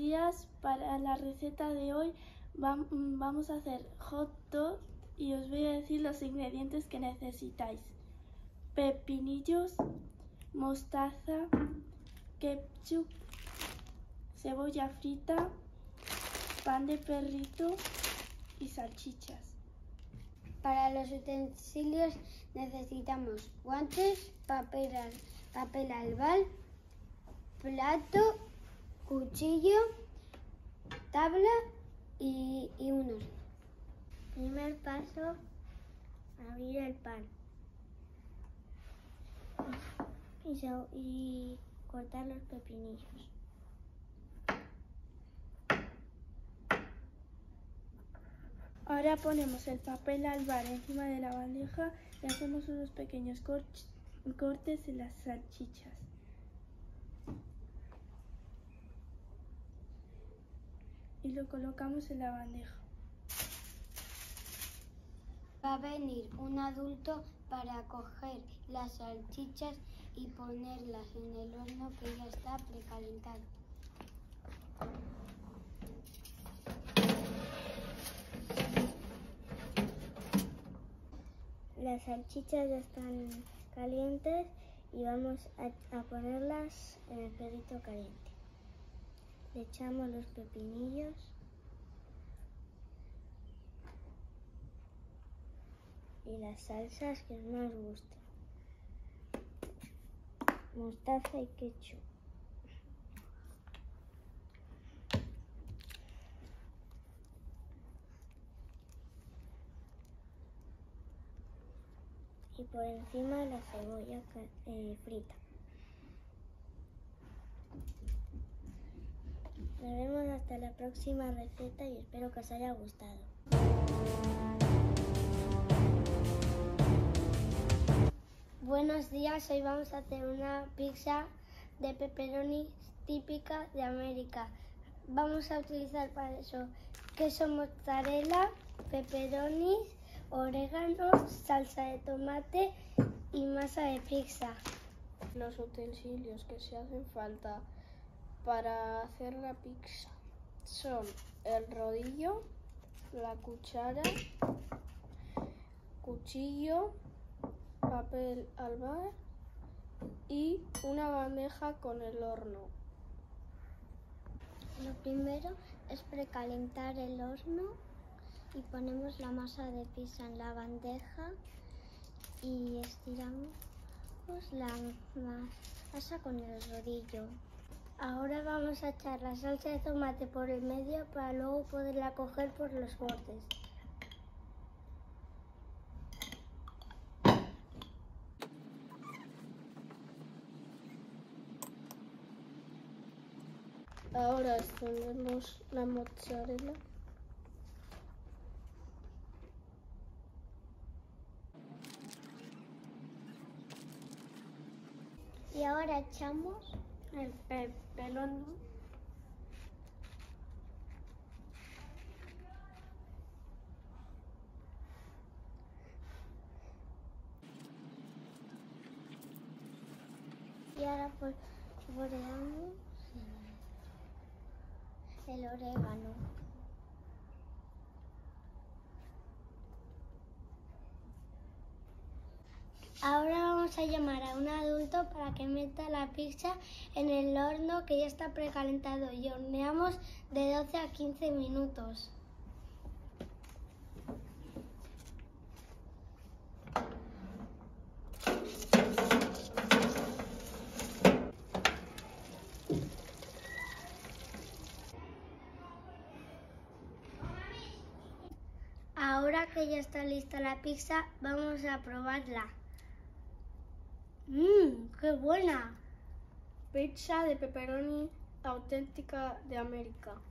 días, para la receta de hoy vamos a hacer hot dog y os voy a decir los ingredientes que necesitáis: pepinillos, mostaza, ketchup, cebolla frita, pan de perrito y salchichas. Para los utensilios necesitamos guantes, papel albal, plato, cuchillo, tabla y un horno. Primer paso, abrir el pan y cortar los pepinillos. Ahora ponemos el papel albal encima de la bandeja y hacemos unos pequeños cortes en las salchichas. Y lo colocamos en la bandeja. Va a venir un adulto para coger las salchichas y ponerlas en el horno que ya está precalentado. Las salchichas ya están calientes y vamos a ponerlas en el perrito caliente. Le echamos los pepinillos y las salsas que nos gusten. Mostaza y ketchup. Y por encima la cebolla frita. Nos vemos hasta la próxima receta y espero que os haya gustado. Buenos días, hoy vamos a hacer una pizza de pepperoni típica de América. Vamos a utilizar para eso queso mozzarella, pepperonis, orégano, salsa de tomate y masa de pizza. Los utensilios que se hacen falta para hacer la pizza son el rodillo, la cuchara, cuchillo, papel albal y una bandeja con el horno. Lo primero es precalentar el horno y ponemos la masa de pizza en la bandeja y estiramos la masa con el rodillo. Ahora vamos a echar la salsa de tomate por el medio para luego poderla coger por los bordes. Ahora extendemos la mozzarella. Y ahora echamos El pepperoni. Y ahora bordeamos el orégano. Ahora vamos a llamar a un adulto para que meta la pizza en el horno que ya está precalentado y horneamos de 12 a 15 minutos. Ahora que ya está lista la pizza, vamos a probarla. ¡Qué buena! Pizza de pepperoni auténtica de América.